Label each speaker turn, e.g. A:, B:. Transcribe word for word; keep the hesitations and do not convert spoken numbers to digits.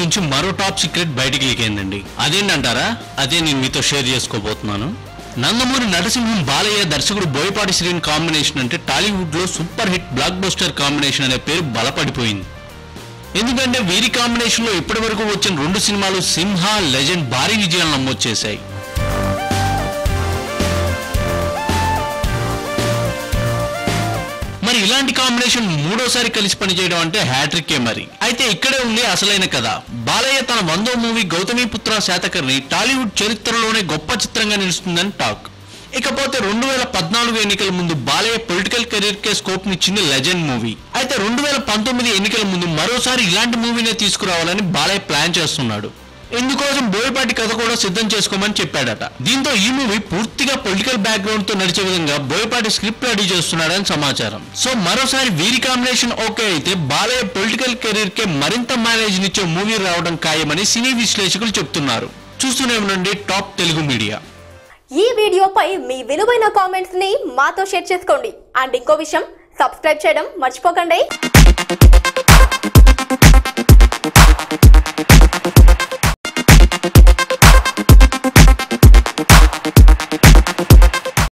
A: నుంచి మరో top secret బయటికి లీక్ అయిందండి. అదేంటంటారా? అదే నేను మీతో షేర్ చేసుకోబోతున్నాను. నందమూరి నరసింహం బాలయ్య దర్శకుడు బోయపాటి శ్రీని కాంబినేషన్ అంటే టాలీవుడ్ లో super hit blockbuster combination అనే పేరు బలపడిపోయింది. ఎందుకంటే వీరి కాంబినేషన్ లో ఇప్పటి వరకు వచ్చిన రెండు సినిమాలు సింహ, లెజెండ్ భారీ విజయాలను నమోదు చేశాయి. మరి ఇలాంటి కాంబినేషన్ మూడోసారి కలిసి పనిచేయడం అంటే హ్యాట్రిక్కే మరి. అయితే ఇక్కడే ఉంది అసలైన కథ. బాలయ్య తన వందో మూవీ గౌతమిపుత్ర శాతకర్ణి టాలీవుడ్ చరిత్రలోనే గొప్ప చిత్రంగా నిలుస్తుందని టాక్. ఇకపోతే రెండు వేల పద్నాలుగు ఎన్నికల ముందు బాలయ్య పొలిటికల్ కెరీర్ కే స్కోప్ నిచ్చింది లెజెండ్ మూవీ. అయితే రెండు వేల పంతొమ్మిది ఎన్నికల ముందు మరోసారి ఇలాంటి మూవీనే తీసుకురావాలని బాలయ్య ప్లాన్ చేస్తున్నాడు. ఇందుకోసం బోయపాటి కథ కూడా సిద్ధం చేసుకోమని చెప్పాడట. దీంతో ఈ మూవీ పూర్తిగా పొలిటికల్ బ్యాక్గ్రౌండ్ తో నడిచే విధంగా బోయపాటి స్క్రిప్ట్ రెడీ చేస్తున్నాడని సమాచారం. సో మరోసారి వీరి కాంబినేషన్ ఓకే అయితే బాలయ్య పొలిటికల్ కెరీర్ కే మరింత మైలేజ్ నిచ్చే మూవీ రావడం ఖాయమని సినీ విశ్లేషకులు చెప్తున్నారు. చూస్తూనే ఉండండి టాప్ తెలుగు మీడియా.
B: ఈ వీడియోపై మీ విలువైన కామెంట్స్ ని మాతో షేర్ చేసుకోండి. అండ్ ఇంకో విషయం, సబ్స్క్రైబ్ చేయడం మర్చిపోకండి.